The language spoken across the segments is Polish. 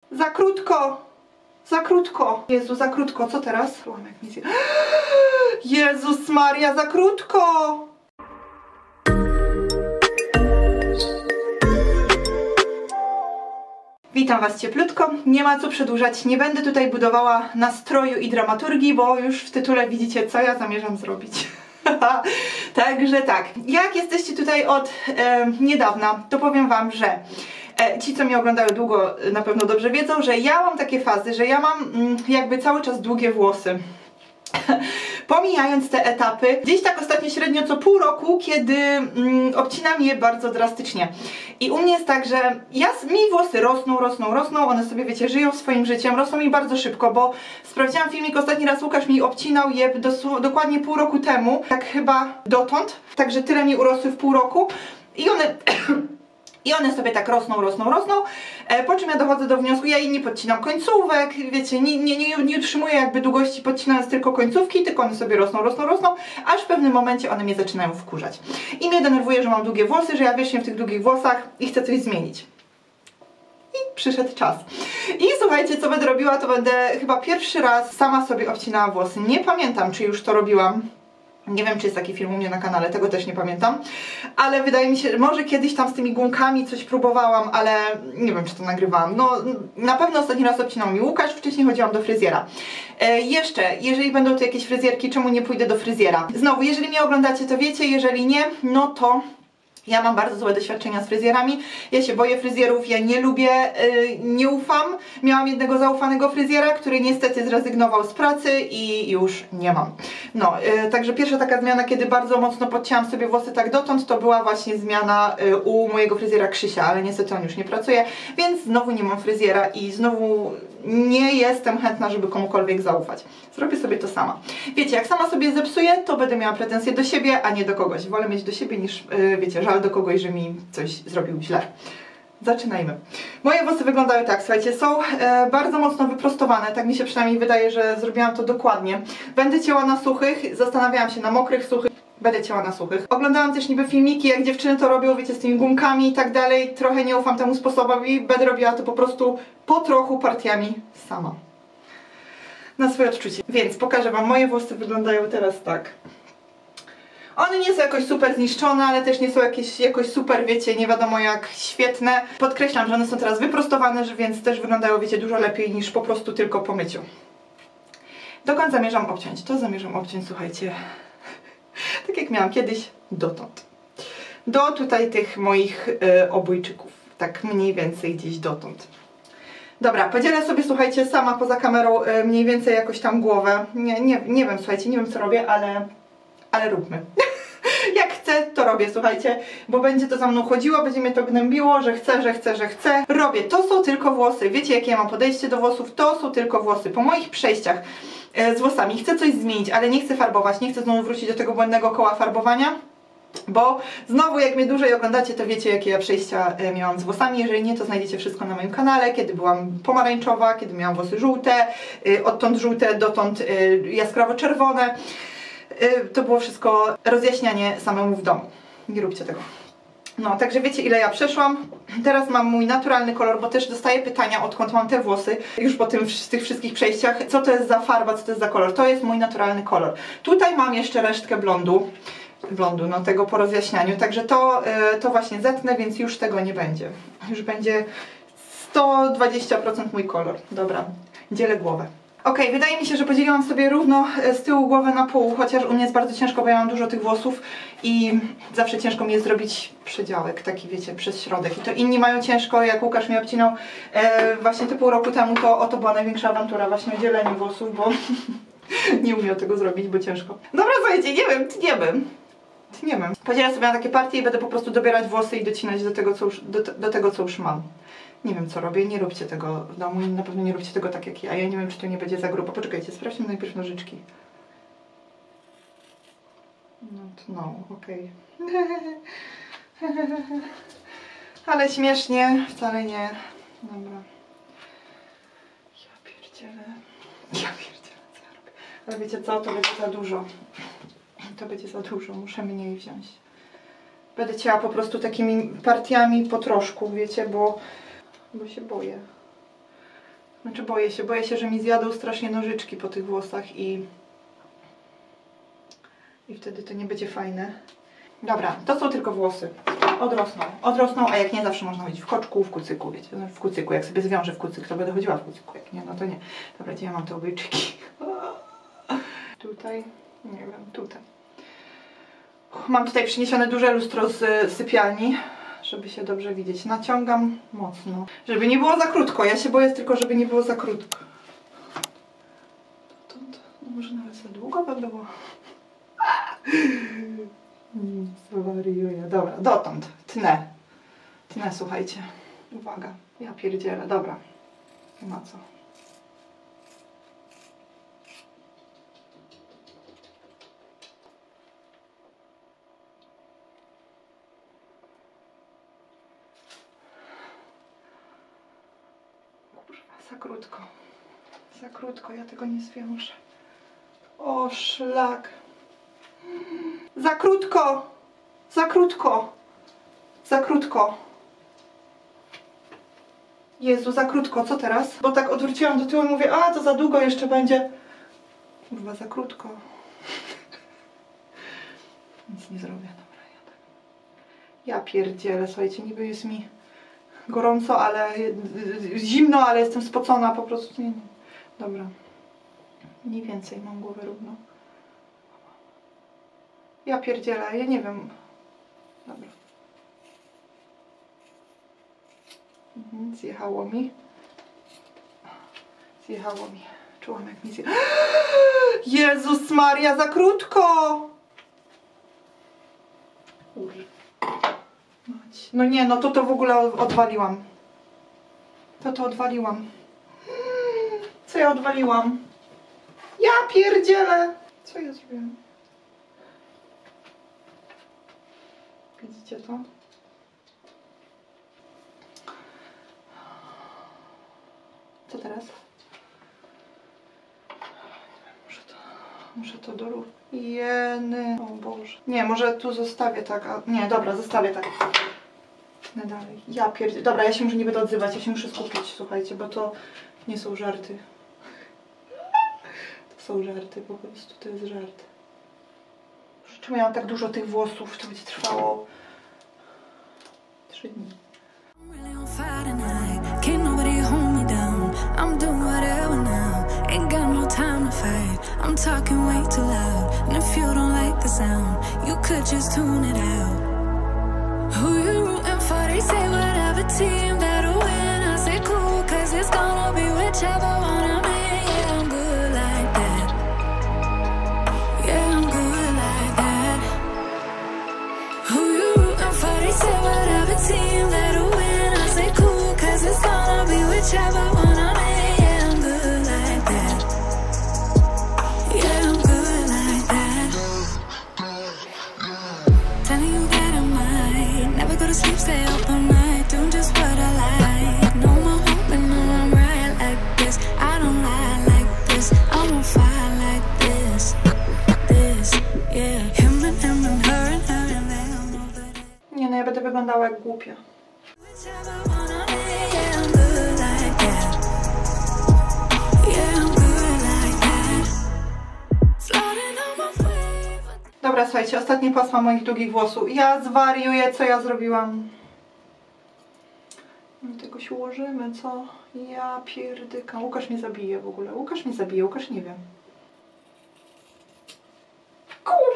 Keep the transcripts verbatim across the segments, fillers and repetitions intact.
Za krótko! Za krótko! Jezu, za krótko, co teraz? Jezus Maria, za krótko! Witam Was cieplutko, nie ma co przedłużać, nie będę tutaj budowała nastroju i dramaturgii, bo już w tytule widzicie, co ja zamierzam zrobić. Także tak, jak jesteście tutaj od e, niedawna, to powiem Wam, że e, ci, co mnie oglądają długo, na pewno dobrze wiedzą, że ja mam takie fazy, że ja mam mm, jakby cały czas długie włosy. Pomijając te etapy, gdzieś tak ostatnio średnio co pół roku, kiedy mm, obcinam je bardzo drastycznie. I u mnie jest tak, że ja, mi włosy rosną, rosną, rosną, one sobie, wiecie, żyją swoim życiem, rosną mi bardzo szybko, bo sprawdziłam filmik, ostatni raz Łukasz mi obcinał je do, dokładnie pół roku temu, tak chyba dotąd, także tyle mi urosły w pół roku i one... I one sobie tak rosną, rosną, rosną, e, po czym ja dochodzę do wniosku, ja jej nie podcinam końcówek, wiecie, nie, nie, nie, nie utrzymuję jakby długości podcinając tylko końcówki, tylko one sobie rosną, rosną, rosną, aż w pewnym momencie one mnie zaczynają wkurzać. I mnie denerwuje, że mam długie włosy, że ja wiecznie w tych długich włosach i chcę coś zmienić. I przyszedł czas. I słuchajcie, co będę robiła, to będę chyba pierwszy raz sama sobie obcinała włosy. Nie pamiętam, czy już to robiłam. Nie wiem, czy jest taki film u mnie na kanale, tego też nie pamiętam, ale wydaje mi się, że może kiedyś tam z tymi gumkami coś próbowałam, ale nie wiem, czy to nagrywałam. No, na pewno ostatni raz obcinał mi Łukasz, wcześniej chodziłam do fryzjera. E, jeszcze, jeżeli będą tu jakieś fryzjerki, czemu nie pójdę do fryzjera? Znowu, jeżeli mnie oglądacie, to wiecie, jeżeli nie, no to... Ja mam bardzo złe doświadczenia z fryzjerami, ja się boję fryzjerów, ja nie lubię, yy, nie ufam. Miałam jednego zaufanego fryzjera, który niestety zrezygnował z pracy i już nie mam. No, yy, także pierwsza taka zmiana, kiedy bardzo mocno podcięłam sobie włosy tak dotąd, to była właśnie zmiana yy, u mojego fryzjera Krzysia, ale niestety on już nie pracuje, więc znowu nie mam fryzjera i znowu nie jestem chętna, żeby komukolwiek zaufać. Zrobię sobie to sama. Wiecie, jak sama sobie zepsuję, to będę miała pretensje do siebie, a nie do kogoś. Wolę mieć do siebie niż, yy, wiecie, żal do kogoś, że mi coś zrobił źle. Zaczynajmy. Moje włosy wyglądają tak, słuchajcie, są e, bardzo mocno wyprostowane, tak mi się przynajmniej wydaje, że zrobiłam to dokładnie. Będę cięła na suchych, zastanawiałam się na mokrych, suchych, będę cięła na suchych. Oglądałam też niby filmiki, jak dziewczyny to robią, wiecie, z tymi gumkami i tak dalej, trochę nie ufam temu sposobowi, będę robiła to po prostu po trochu partiami sama. Na swoje odczucie. Więc pokażę Wam, moje włosy wyglądają teraz tak. One nie są jakoś super zniszczone, ale też nie są jakieś jakoś super, wiecie, nie wiadomo jak świetne. Podkreślam, że one są teraz wyprostowane, że więc też wyglądają, wiecie, dużo lepiej niż po prostu tylko po myciu. Dokąd zamierzam obciąć? To zamierzam obciąć, słuchajcie, tak jak miałam kiedyś, dotąd. Do tutaj tych moich y, obojczyków. Tak mniej więcej gdzieś dotąd. Dobra, podzielę sobie, słuchajcie, sama poza kamerą y, mniej więcej jakoś tam głowę. Nie, nie, nie wiem, słuchajcie, nie wiem co robię, ale... Ale róbmy. Jak chcę, to robię, słuchajcie, bo będzie to za mną chodziło, będzie mnie to gnębiło, że chcę, że chcę, że chcę. Robię. To są tylko włosy. Wiecie, jakie ja mam podejście do włosów? To są tylko włosy. Po moich przejściach e, z włosami chcę coś zmienić, ale nie chcę farbować, nie chcę znowu wrócić do tego błędnego koła farbowania. Bo znowu, jak mnie dłużej oglądacie, to wiecie, jakie ja przejścia e, miałam z włosami. Jeżeli nie, to znajdziecie wszystko na moim kanale, kiedy byłam pomarańczowa, kiedy miałam włosy żółte, e, odtąd żółte, dotąd e, jaskrawo czerwone. To było wszystko rozjaśnianie samemu w domu. Nie róbcie tego. No, także wiecie, ile ja przeszłam. Teraz mam mój naturalny kolor, bo też dostaję pytania, odkąd mam te włosy, już po tym, tych wszystkich przejściach, co to jest za farba, co to jest za kolor. To jest mój naturalny kolor. Tutaj mam jeszcze resztkę blondu, blondu, no tego po rozjaśnianiu, także to, to właśnie zetnę, więc już tego nie będzie. Już będzie sto dwadzieścia procent mój kolor. Dobra, dzielę głowę. Okej, okay, wydaje mi się, że podzieliłam sobie równo z tyłu głowę na pół, chociaż u mnie jest bardzo ciężko, bo ja mam dużo tych włosów i zawsze ciężko mi jest zrobić przedziałek, taki wiecie, przez środek. I to inni mają ciężko, jak Łukasz mi obcinał e, właśnie te pół roku temu, to oto była największa awantura, właśnie o dzieleniu włosów, bo nie umiał tego zrobić, bo ciężko. Dobra, słuchajcie, nie wiem, nie wiem. Nie wiem. Podzielę sobie na takie partie i będę po prostu dobierać włosy i docinać do tego, co już, do, do tego, co już mam. Nie wiem, co robię, nie róbcie tego w domu i na pewno nie róbcie tego tak jak ja. Ja nie wiem, czy to nie będzie za grubo. Poczekajcie, sprawdźmy najpierw nożyczki. No, no, okej. Okay. Ale śmiesznie, wcale nie. Dobra. Ja pierdzielę. Ja pierdzielę, co ja robię. Ale wiecie co, to będzie za dużo. To będzie za dużo, muszę mniej wziąć. Będę cięła po prostu takimi partiami po troszku, wiecie, bo... bo się boję. Znaczy boję się, boję się, że mi zjadą strasznie nożyczki po tych włosach i... I wtedy to nie będzie fajne. Dobra, to są tylko włosy. Odrosną, odrosną, a jak nie, zawsze można chodzić w koczku, w kucyku, wiecie, w kucyku. Jak sobie zwiążę w kucyk, to będę chodziła w kucyku. Jak nie, no to nie. Dobra, gdzie ja mam te obejczyki? Tutaj, nie wiem, tutaj. Mam tutaj przyniesione duże lustro z sypialni, żeby się dobrze widzieć. Naciągam mocno, żeby nie było za krótko. Ja się boję tylko, żeby nie było za krótko. Dotąd, no może nawet za długo by było. Zwariuję. Dobra, dotąd. Tnę. Tnę, słuchajcie. Uwaga. Ja pierdzielę. Dobra. Nie ma co. Kurwa, za krótko. Za krótko. Ja tego nie zwiążę. O, szlak. Za krótko! Za krótko! Za krótko! Jezu, za krótko, co teraz? Bo tak odwróciłam do tyłu i mówię, a to za długo jeszcze będzie. Kurwa, za krótko. Nic nie zrobię, dobra, ja tak. Ja pierdzielę, słuchajcie, niby jest mi gorąco, ale zimno, ale jestem spocona po prostu. Nie, dobra. Mniej więcej mam głowę równo. Ja pierdzielę, ja nie wiem. Dobra. Mhm, zjechało mi. Zjechało mi. Czułam, jak mi zjechało. Jezus Maria, za krótko! No nie, no to to w ogóle odwaliłam. To to odwaliłam. Co ja odwaliłam? Ja pierdzielę! Co ja zrobiłam? Widzicie to? Co teraz? Muszę to, muszę to dorównać. Jeny. O Boże. Nie, może tu zostawię tak. A, nie, dobra, zostawię tak. No dalej. Ja pierdzielę. Dobra, ja się może nie będę odzywać, ja się muszę skupić, słuchajcie, bo to nie są żarty. To są żarty, po prostu to jest żart. Czemu ja mam tak dużo tych włosów? To będzie trwało trzy dni. Nie no, ja będę wyglądała jak głupia. Dobra, słuchajcie, ostatnie pasma moich długich włosów. Ja zwariuję, co ja zrobiłam. Do tego się ułożymy, co? Ja pierdyka. Łukasz mnie zabije w ogóle. Łukasz mnie zabije, Łukasz nie wiem. Kur...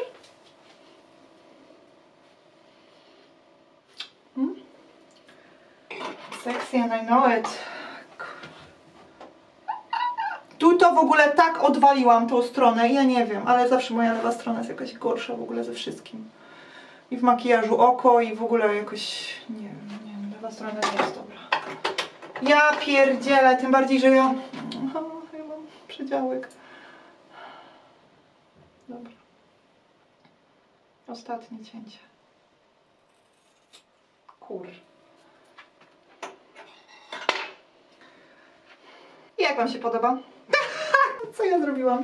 Hmm? Sexy and I know it. Tu to w ogóle tak odwaliłam tą stronę, ja nie wiem, ale zawsze moja lewa strona jest jakaś gorsza w ogóle ze wszystkim. I w makijażu oko i w ogóle jakoś, nie wiem, nie wiem, lewa strona nie jest dobra. Ja pierdzielę, tym bardziej, że ja, ja mam przedziałek. Dobra. Ostatnie cięcie. Kur. I jak wam się podoba? Co ja zrobiłam?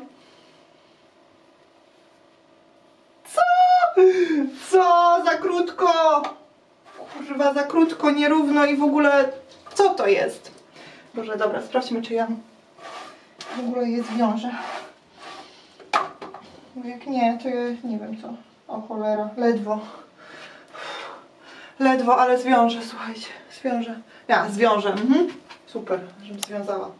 Co? Co? Za krótko! Kurwa, za krótko, nierówno i w ogóle... Co to jest? Boże, dobra, sprawdźmy, czy ja w ogóle je zwiążę. Bo jak nie, to ja nie wiem co. O cholera, ledwo. Ledwo, ale zwiążę, słuchajcie, zwiążę. Ja, zwiążę, mhm. Super, żebym związała.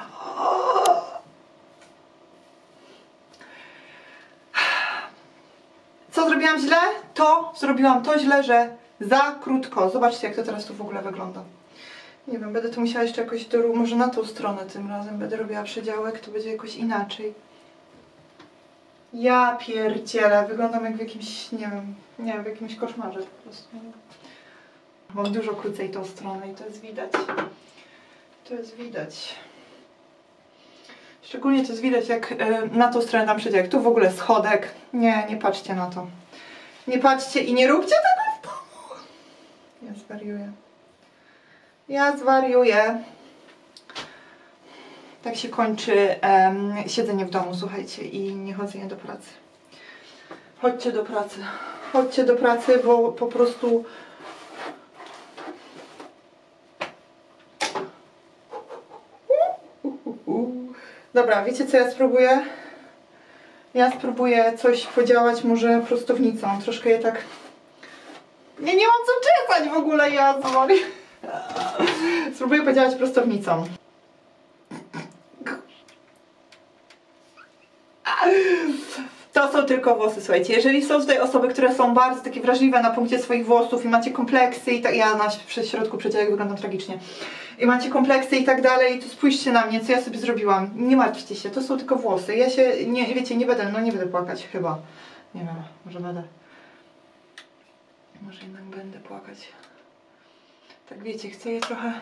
Co zrobiłam źle? To zrobiłam to źle, że za krótko. Zobaczcie, jak to teraz tu w ogóle wygląda. Nie wiem, będę to musiała jeszcze jakoś, do, może na tą stronę tym razem będę robiła przedziałek, to będzie jakoś inaczej. Ja pierdzielę, wyglądam jak w jakimś, nie wiem, nie wiem, w jakimś koszmarze po prostu. Mam dużo krócej tą stronę i to jest widać. To jest widać. Szczególnie to jest widać, jak y, na tą stronę tam przedziałek. Tu w ogóle schodek. Nie, nie patrzcie na to. Nie patrzcie i nie róbcie tego w domu. Ja zwariuję. Ja zwariuję. Tak się kończy um, siedzenie w domu, słuchajcie, i nie chodzenie do pracy. Chodźcie do pracy. Chodźcie do pracy, bo po prostu... Dobra, wiecie co ja spróbuję? Ja spróbuję coś podziałać może prostownicą. Troszkę je tak... Nie, nie mam co czesać w ogóle, ja sorry. Spróbuję podziałać prostownicą. To są tylko włosy, słuchajcie. Jeżeli są tutaj osoby, które są bardzo takie wrażliwe na punkcie swoich włosów i macie kompleksy i tak... Ja na przez środku przedziałek wyglądam tragicznie. I macie kompleksy i tak dalej, to spójrzcie na mnie, co ja sobie zrobiłam. Nie martwcie się, to są tylko włosy. Ja się, nie, wiecie, nie będę, no nie będę płakać chyba. Nie wiem, może będę. Może jednak będę płakać. Tak wiecie, chcę je trochę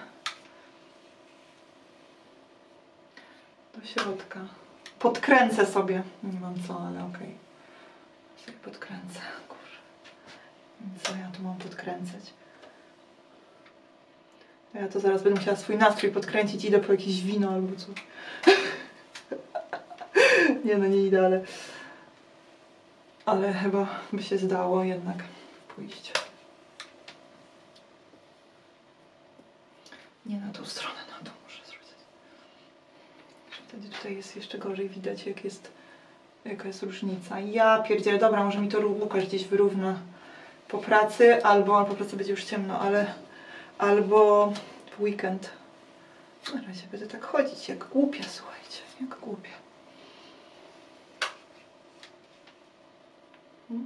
do środka. Podkręcę sobie. Nie mam co, ale okej. Okay. Sobie podkręcę. Kurczę. Co ja tu mam podkręcać? Ja to zaraz będę musiała swój nastrój podkręcić, idę po jakieś wino albo co. Nie no, nie idę, ale... Ale chyba by się zdało jednak pójść. Nie na tą stronę, na tą muszę zwrócić. Wtedy tutaj jest jeszcze gorzej widać, jak jest, jaka jest różnica. Ja pierdzielę, dobra, może mi to Łukasz gdzieś wyrówna po pracy, albo po pracy będzie już ciemno, ale... Albo w weekend. Na razie będę tak chodzić, jak głupia, słuchajcie, jak głupia. Hmm?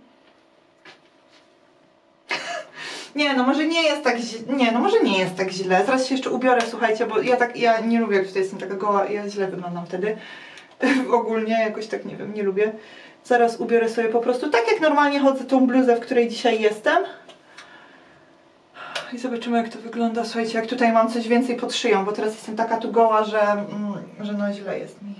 Nie, no może nie jest tak źle, nie, no może nie jest tak źle. Zaraz się jeszcze ubiorę, słuchajcie, bo ja tak, ja nie lubię, jak tutaj jestem taka goła, ja źle wyglądam wtedy. Ogólnie jakoś tak, nie wiem, nie lubię. Zaraz ubiorę sobie po prostu, tak jak normalnie chodzę, tą bluzę, w której dzisiaj jestem. I zobaczymy, jak to wygląda. Słuchajcie, jak tutaj mam coś więcej pod szyją, bo teraz jestem taka tu goła, że, mm, że no źle jest mi.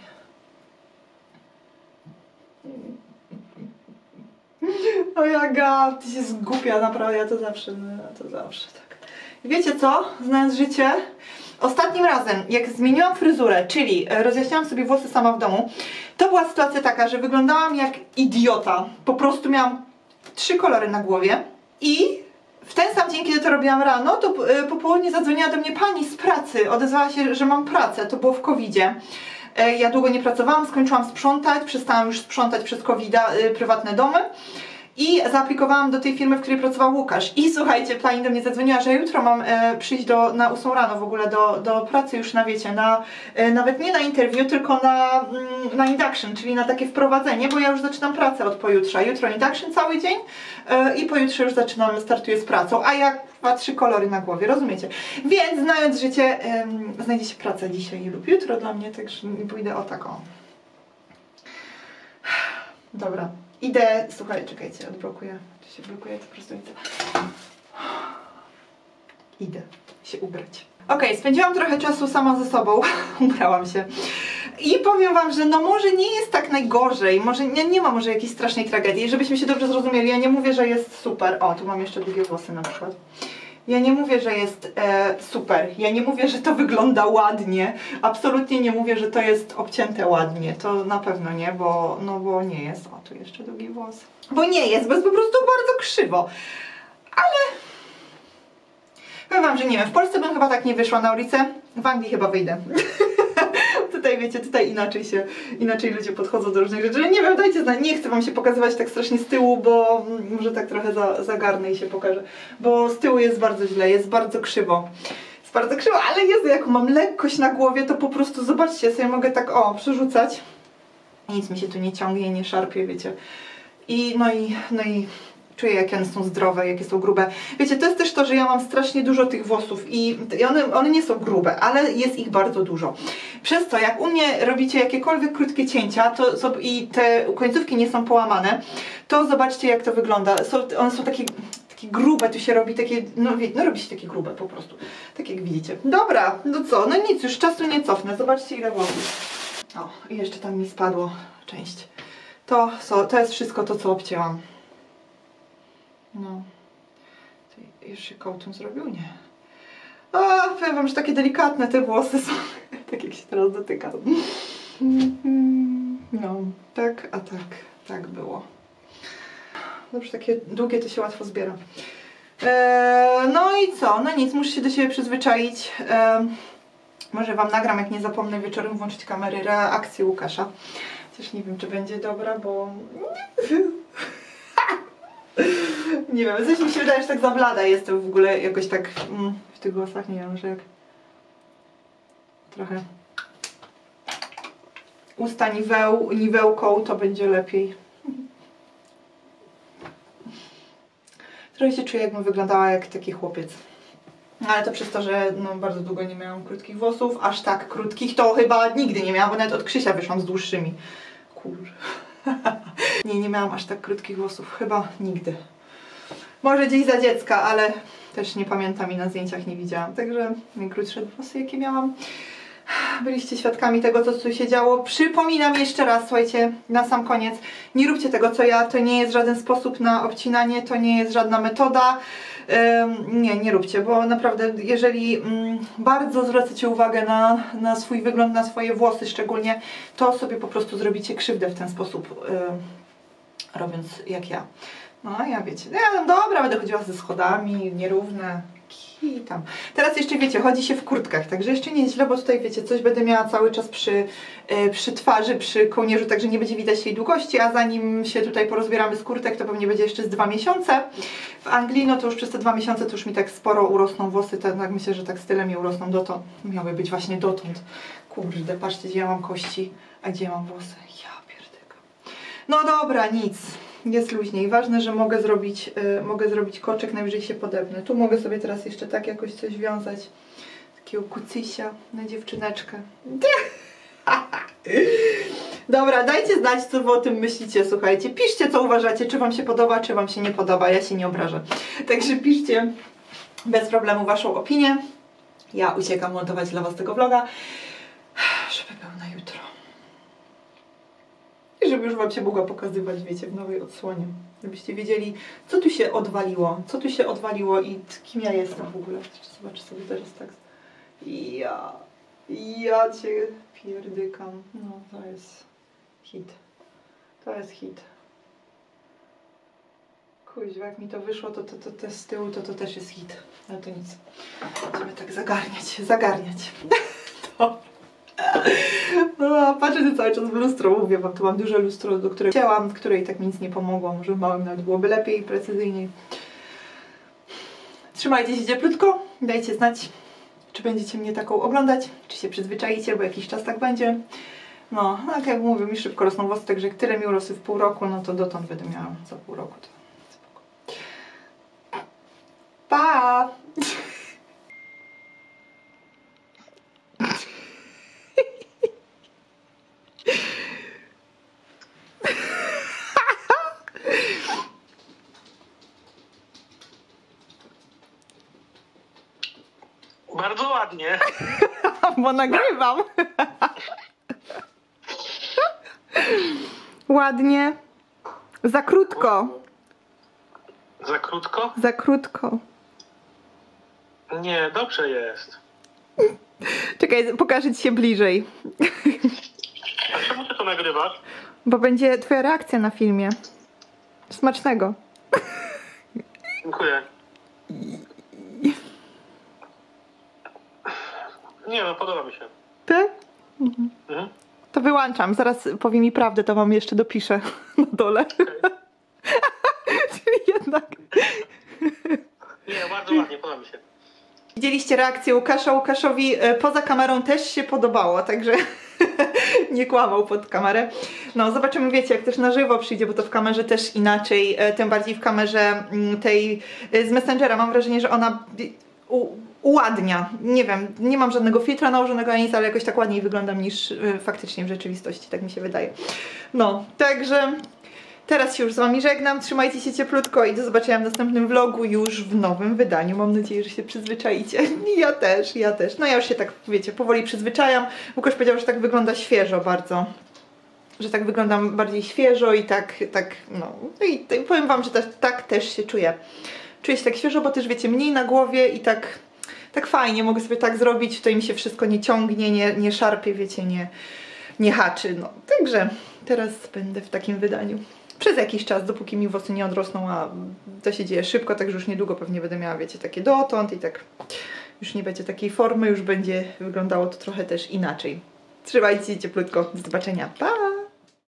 O jaga, ty się zgłupia, naprawdę, ja to zawsze, no, to zawsze tak. I wiecie co? Znając życie, ostatnim razem, jak zmieniłam fryzurę, czyli rozjaśniałam sobie włosy sama w domu, to była sytuacja taka, że wyglądałam jak idiota. Po prostu miałam trzy kolory na głowie i w ten sam dzień, kiedy to robiłam rano, to po południu zadzwoniła do mnie pani z pracy, odezwała się, że mam pracę, to było w kowidzie. Ja długo nie pracowałam, skończyłam sprzątać, przestałam już sprzątać przez kowida prywatne domy i zaaplikowałam do tej firmy, w której pracował Łukasz. I słuchajcie, pani do mnie zadzwoniła, że jutro mam e, przyjść do, na ósmą rano w ogóle do, do pracy już na, wiecie, na, e, nawet nie na interview, tylko na, mm, na induction, czyli na takie wprowadzenie, bo ja już zaczynam pracę od pojutrza. Jutro induction cały dzień e, i pojutrze już zaczynam, startuję z pracą, a ja ma trzy kolory na głowie, rozumiecie? Więc znając życie, e, znajdzie się praca dzisiaj lub jutro dla mnie, także pójdę o taką. Dobra. Idę, słuchaj, czekajcie, odblokuję, czy się blokuje to prostownica. Idę się ubrać. Okej, okay, spędziłam trochę czasu sama ze sobą, ubrałam się. I powiem wam, że no może nie jest tak najgorzej, może nie, nie ma może jakiejś strasznej tragedii, żebyśmy się dobrze zrozumieli, ja nie mówię, że jest super. O, tu mam jeszcze długie włosy na przykład. Ja nie mówię, że jest e, super, ja nie mówię, że to wygląda ładnie, absolutnie nie mówię, że to jest obcięte ładnie, to na pewno nie, bo, no bo nie jest, o tu jeszcze długi włos, bo nie jest, bo jest po prostu bardzo krzywo, ale Powiem wam, że nie wiem, w Polsce bym chyba tak nie wyszła na ulicę, w Anglii chyba wyjdę. Tutaj wiecie, tutaj inaczej się, inaczej ludzie podchodzą do różnych rzeczy. Nie wiem, dajcie znać, nie chcę wam się pokazywać tak strasznie z tyłu, bo może tak trochę za, zagarnę i się pokażę. Bo z tyłu jest bardzo źle, jest bardzo krzywo. Jest bardzo krzywo, ale Jezu, jak mam lekkość na głowie, to po prostu zobaczcie, sobie mogę tak o, przerzucać. Nic mi się tu nie ciągnie, nie szarpie, wiecie. I no i, no i czuję, jak one są zdrowe, jakie są grube. Wiecie, to jest też to, że ja mam strasznie dużo tych włosów i one, one nie są grube, ale jest ich bardzo dużo. Przez to, jak u mnie robicie jakiekolwiek krótkie cięcia to, i te końcówki nie są połamane, to zobaczcie, jak to wygląda. Są, one są takie, takie grube, tu się robi takie, no, no robi się takie grube po prostu. Tak jak widzicie. Dobra, no co, no nic, już czasu nie cofnę. Zobaczcie, ile włosów. O, i jeszcze tam mi spadło część. To, so, to jest wszystko to, co obcięłam. No. Już się kołtun zrobił? Nie. A, powiem wam, że takie delikatne te włosy są. Tak jak się teraz dotyka. No, tak, a tak. Tak było. Dobrze, takie długie to się łatwo zbiera. Eee, no i co? No nic, muszę się do siebie przyzwyczaić. Eee, może wam nagram, jak nie zapomnę wieczorem włączyć kamery, reakcję Łukasza. Chociaż nie wiem, czy będzie dobra, bo... Nie wiem, coś mi się wydaje, że tak za blada jestem w ogóle jakoś tak mm, w tych włosach, nie wiem, że jak trochę usta niweł, niwełką, to będzie lepiej. Trochę się czuję, jakbym wyglądała jak taki chłopiec. Ale to przez to, że no, bardzo długo nie miałam krótkich włosów, aż tak krótkich to chyba nigdy nie miałam, bo nawet od Krzysia wyszłam z dłuższymi. Kurczę. Nie, nie miałam aż tak krótkich włosów, chyba nigdy. Może gdzieś za dziecka, ale też nie pamiętam i na zdjęciach nie widziałam. Także najkrótsze włosy, jakie miałam. Byliście świadkami tego, co tu się działo. Przypominam jeszcze raz, słuchajcie, na sam koniec, nie róbcie tego, co ja. To nie jest żaden sposób na obcinanie, to nie jest żadna metoda. Um, nie, nie róbcie, bo naprawdę, jeżeli um, bardzo zwracacie uwagę na, na swój wygląd, na swoje włosy szczególnie, to sobie po prostu zrobicie krzywdę w ten sposób, um, robiąc jak ja. No, ja wiecie, ja, no dobra, będę chodziła ze schodami, nierówne, ki tam. Teraz jeszcze wiecie, chodzi się w kurtkach, także jeszcze nie jest źle, bo tutaj wiecie, coś będę miała cały czas przy, yy, przy twarzy, przy kołnierzu, także nie będzie widać jej długości, a zanim się tutaj porozbieramy z kurtek, to pewnie będzie jeszcze z dwa miesiące. W Anglii, no to już przez te dwa miesiące to już mi tak sporo urosną włosy, to tak myślę, że tak z tyle mi urosną dotąd. Miały być właśnie dotąd. Kurde, patrzcie, gdzie ja mam kości, a gdzie ja mam włosy. Ja pierdolę. No dobra, nic. Jest luźniej. Ważne, że mogę zrobić, yy, mogę zrobić koczek, najwyżej się podepnę. Tu mogę sobie teraz jeszcze tak jakoś coś wiązać. Takiego kucysia na dziewczyneczkę. Dobra, dajcie znać, co wy o tym myślicie, słuchajcie. Piszcie, co uważacie, czy wam się podoba, czy wam się nie podoba. Ja się nie obrażę. Także piszcie bez problemu waszą opinię. Ja uciekam montować dla was tego vloga, żeby był na jutro. I żeby już wam się mogła pokazywać, wiecie, w nowej odsłonie. Żebyście wiedzieli, co tu się odwaliło, co tu się odwaliło i kim ja jestem w ogóle. Zobaczę sobie teraz tak. Ja, ja cię pierdykam. No, to jest hit. To jest hit. Kuźwa, jak mi to wyszło, to, to, to, to z tyłu to, to też jest hit. Ale to nic. Będziemy tak zagarniać, zagarniać. To. No, patrzę cały czas w lustro, mówię wam, tu mam duże lustro, do którego chciałam, w której tak mi nic nie pomogło, może w małym nawet byłoby lepiej, precyzyjniej. Trzymajcie się cieplutko, dajcie znać, czy będziecie mnie taką oglądać, czy się przyzwyczaicie, bo jakiś czas tak będzie. No, no tak jak mówię, mi szybko rosną włosy, także jak tyle mi urosły w pół roku, no to dotąd będę miała za pół roku. To... Pa! Bardzo ładnie. Bo nagrywam. Ładnie. Za krótko. Za krótko? Za krótko. Nie, dobrze jest. Czekaj, pokażę ci się bliżej. A czemu ty to nagrywasz? Bo będzie twoja reakcja na filmie. Smacznego. Dziękuję. nie no, podoba mi się. Tak? Mhm. To wyłączam, zaraz powie mi prawdę, to wam jeszcze dopiszę na dole. Okay. Czyli jednak... Nie, bardzo ładnie, podoba mi się. Widzieliście reakcję Łukasza. Łukaszowi e, poza kamerą też się podobało, także nie kłamał pod kamerę. No zobaczymy, wiecie, jak też na żywo przyjdzie, bo to w kamerze też inaczej, e, tym bardziej w kamerze m, tej e, z Messengera. Mam wrażenie, że ona u, uładnia. Nie wiem, nie mam żadnego filtra nałożonego ani nic, ale jakoś tak ładniej wyglądam niż e, faktycznie w rzeczywistości, tak mi się wydaje. No, także... Teraz się już z wami żegnam, trzymajcie się cieplutko i do zobaczenia w następnym vlogu już w nowym wydaniu. Mam nadzieję, że się przyzwyczaicie. Ja też, ja też. No ja już się tak, wiecie, powoli przyzwyczajam. Łukasz powiedział, że tak wygląda świeżo bardzo. Że tak wyglądam bardziej świeżo i tak, tak, no. No i tak, powiem wam, że tak, tak też się czuję. Czuję się tak świeżo, bo też wiecie, mniej na głowie i tak, tak fajnie. Mogę sobie tak zrobić, tutaj mi się wszystko nie ciągnie, nie, nie szarpie, wiecie, nie, nie haczy. No, także teraz będę w takim wydaniu. Przez jakiś czas, dopóki mi włosy nie odrosną, a to się dzieje szybko, także już niedługo pewnie będę miała, wiecie, takie dotąd i tak już nie będzie takiej formy, już będzie wyglądało to trochę też inaczej. Trzymajcie się cieplutko, do zobaczenia, pa!